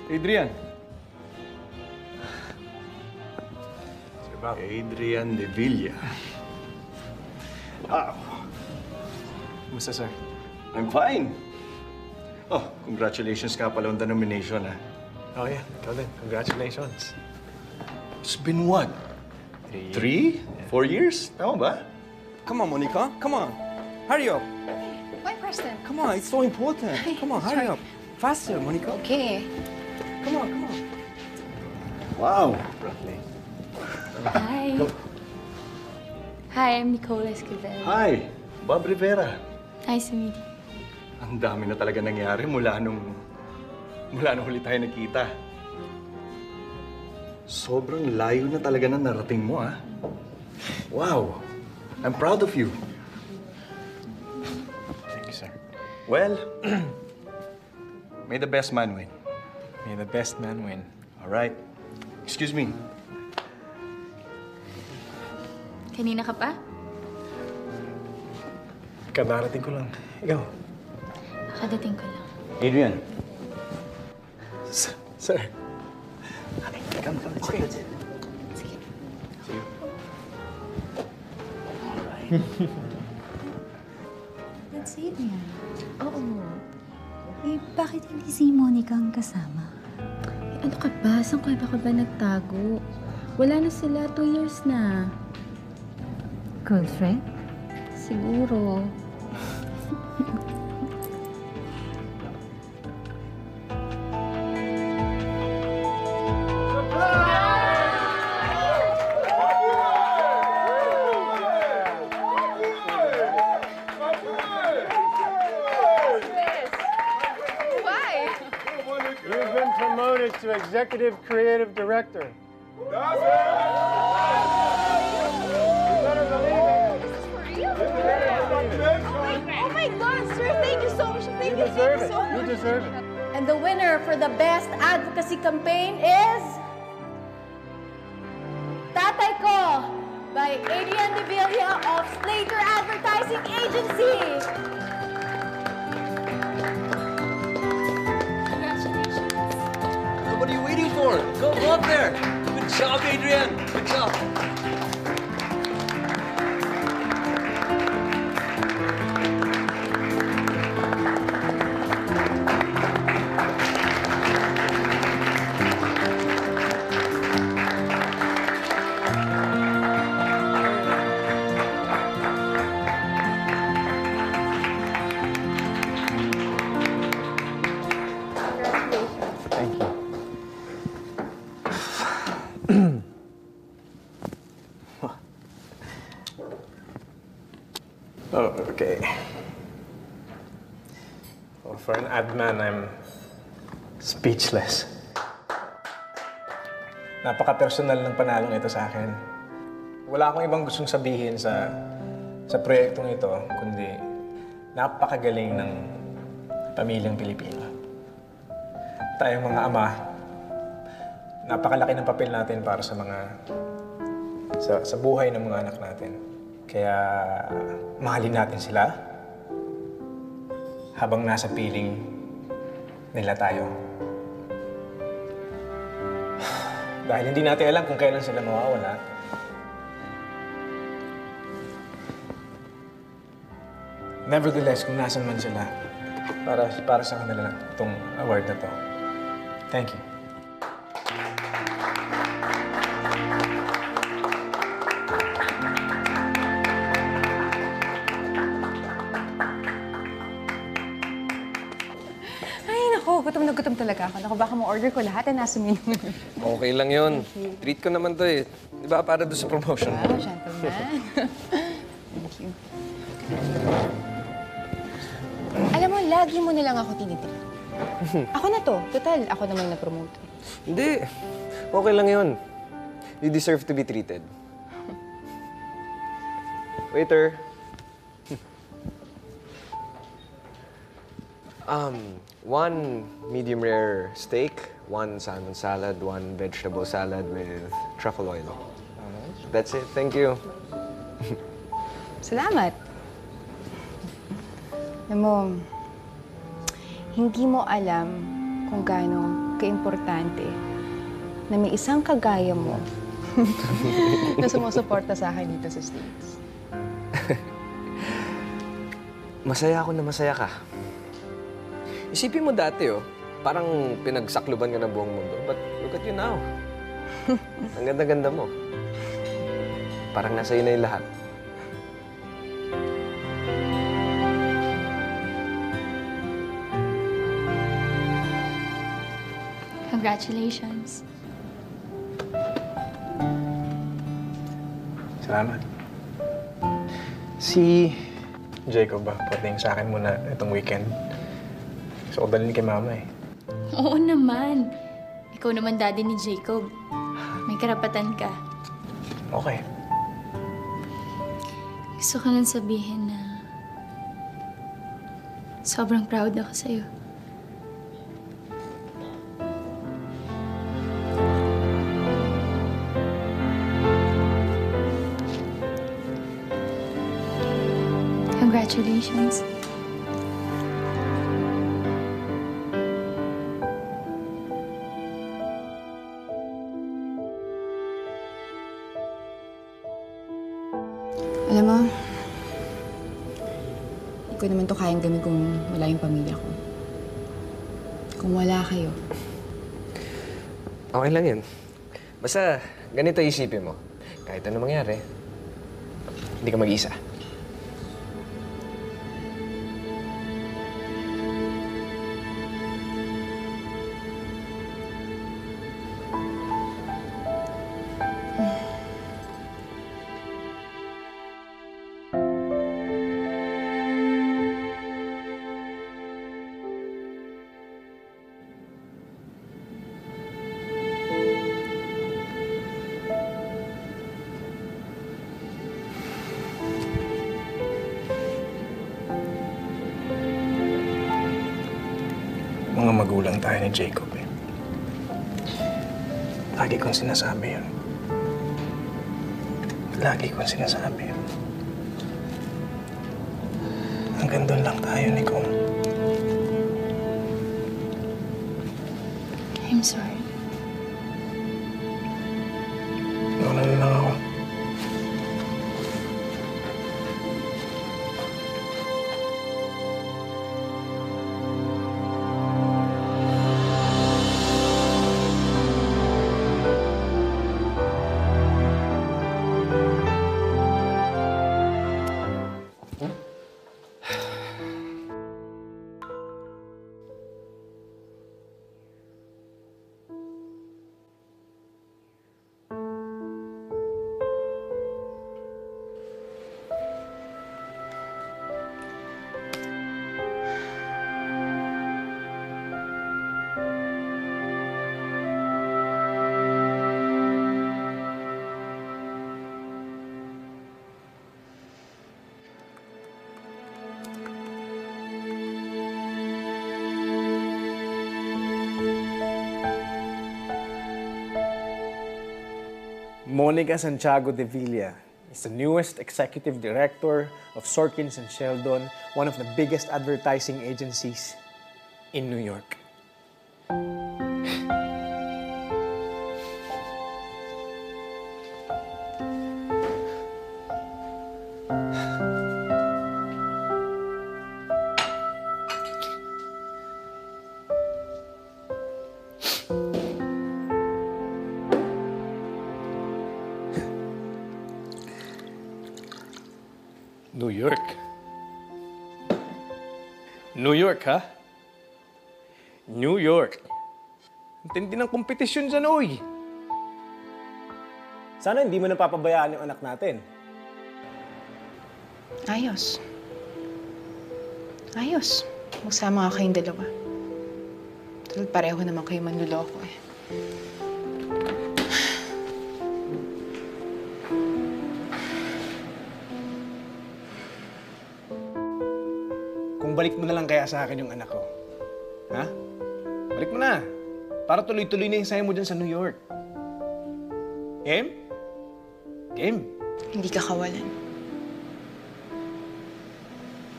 Adrian. Sir Bob. Adrian de Villa. Ah, Kumusta, sir? I'm fine. Oh, congratulations nga pala on the nomination, ah. Oh, yeah. Ikaw din. Congratulations. It's been what? 3? 4 years? Tama ba? Come on, Monica. Come on. Hurry up. Why, Preston? Come on, it's so important. Come on, hurry up. Faster, Monica. Okay. Come on, come on. Wow. Hi. Hi, I'm Nicole Esquivel. Hi, Bob Rivera. Nice to meet you. Ang dami na talaga nangyari mula nung huli tayo nagkita. Sobrang layo na talaga na narating mo, ah. Wow. I'm proud of you. Thank you, sir. Well, may the best man win. May the best man win. All right. Excuse me. Kanina ka pa? Kadarating ko lang. Ikaw? Nakadating ko lang. Adrian. Sir. Come. Okay. Sige. See you. That's it niya. Oo. Eh, bakit hindi si Monica ang kasama? Eh, ano ka ba? Saan ka ba nagtago? Wala na sila. 2 years na. Girlfriend? Siguro. You've been promoted to Executive Creative Director. You better believe it. Oh my God, sir! Thank you so much. Thank You you deserve it. so much. You deserve it. And the winner for the best advocacy campaign is Tatay Ko by Adrian de Villa of Slater Advertising Agency. What are you waiting for? Go up there. Good job, Adrian. Good job. Thank you. Oh, okay. Well, for an ad man, I'm speechless. Napaka-personal ng panalong ito sa akin. Wala akong ibang gustong sabihin sa proyektong ito, kundi napakagaling ng pamilyang Pilipino. Tayong mga ama, napakalaki ng papel natin para sa buhay ng mga anak natin. Kaya mahalin natin sila habang nasa piling nila tayo. Dahil hindi natin alam kung kailan sila mawawala. Nevertheless, kung nasan man sila, para sa kanila itong award na to. Thank you. Ay, naku, gutom na gutom talaga ako. Naku, baka ma-order ko lahat na nasa menu. Okay lang yun. Treat ko naman to eh. Di ba para doon sa promotion mo? Wow, gentleman. Thank you. Alam mo, lagi mo nilang ako tinitreat. Ako na to. Total, ako naman na-promote. Hindi. Okay lang yun. You deserve to be treated. Waiter. One medium rare steak, one salmon salad, one vegetable salad with truffle oil. That's it. Thank you. Salamat. Alam mo, hindi mo alam kung gaano kaimportante na may isang kagaya mo na sumusuporta sa akin dito sa States. Masaya ako na masaya ka. Isipin mo dati, parang pinagsakluban ka ng buong mundo. But look at you now. Ang ganda-ganda mo. Parang nasa iyo na yung lahat. Congratulations. Salamat. Si Jacob ba, pwedeng sa akin muna itong weekend. Gusto ko dalhin kay mama eh. Oo naman. Ikaw naman daddy ni Jacob. May karapatan ka. Okay. Gusto ko lang sabihin na sobrang proud ako sa'yo. Congratulations. Alam mo, hindi ko naman to kayang gawin kung wala yung pamilya ko. Kung wala kayo. Okay lang yun. Basta, ganito isipin mo. Kahit ano mangyari, hindi ka mag-isa. Mga magulang tayo ni Jacob eh. Lagi kong sinasabi yun. Lagi kong sinasabi yun. Hanggang doon lang tayo, Nicole. I'm sorry. Nauna na lang ako. Monica Santiago de Villa is the newest executive director of Sorkins & Sheldon, one of the biggest advertising agencies in New York. New York. New York, ha? New York. Ang tindi ng kompetisyon dyan, oy. Sana hindi mo napapabayaan yung anak natin. Ayos. Ayos. Magsama nga kayong dalawa. Tulad pareho naman kayo manluloko eh. Kung balik mo na lang kaya sa akin yung anak ko. Ha? Balik mo na. Para tuloy-tuloy na yung sayo mo dyan sa New York. Game? Game? Hindi ka kawalan.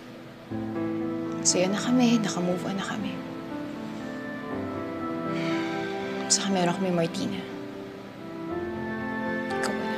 Masaya na kami, naka-move on na kami. Saka meron kami Martina. Ikaw wala.